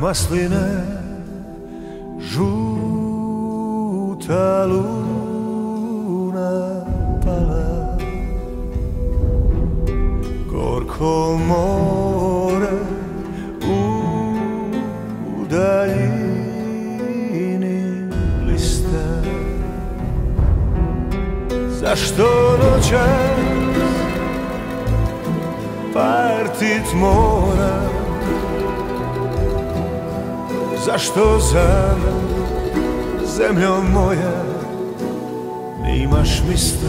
masline, žuta luna pala, gorko more u daljini blista. Zašto noćas partit mora? Zašto za zemljo moja nemaš mista?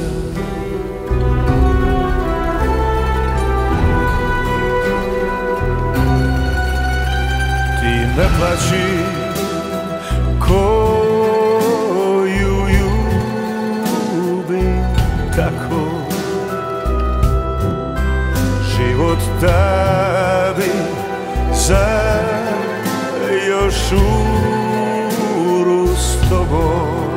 Ti ne plaći koju ljubim tako, život da bi za još uru s tobom.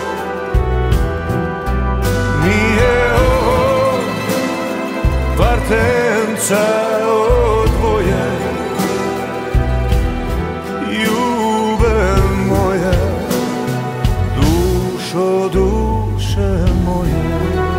Nije ovo partenca odvoje, ljube moja, dušo duše moje.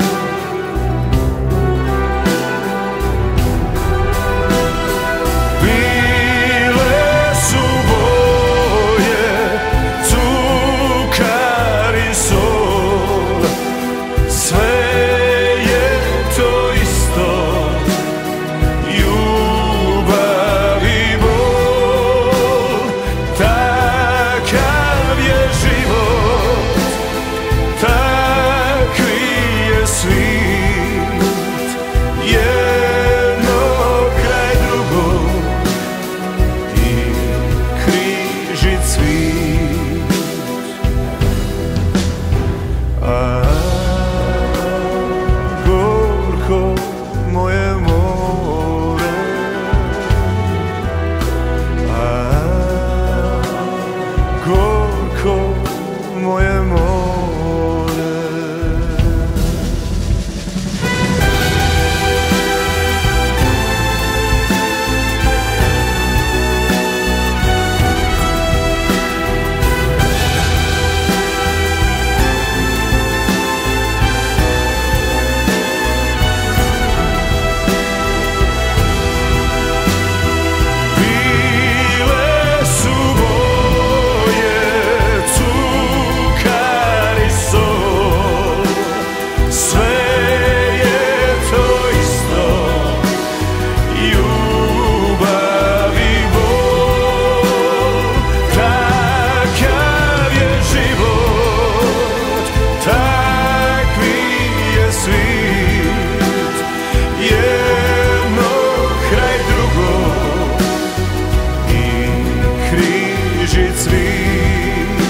Moje more, bile su boje cukar i sol, sve je to isto, ljubav i bol. Takav je život, takvi je svijet, jedno kraj drugog i križi cvit.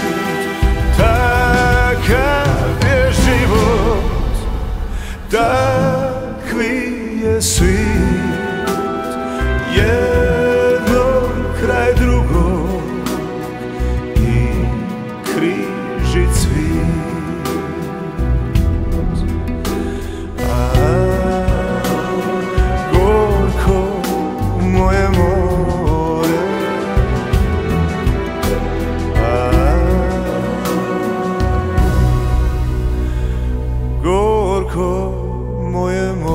Takav je život, takvi je svijet, jedno kraj drugog i križi cvit. Gorko moje more, gorko moje more.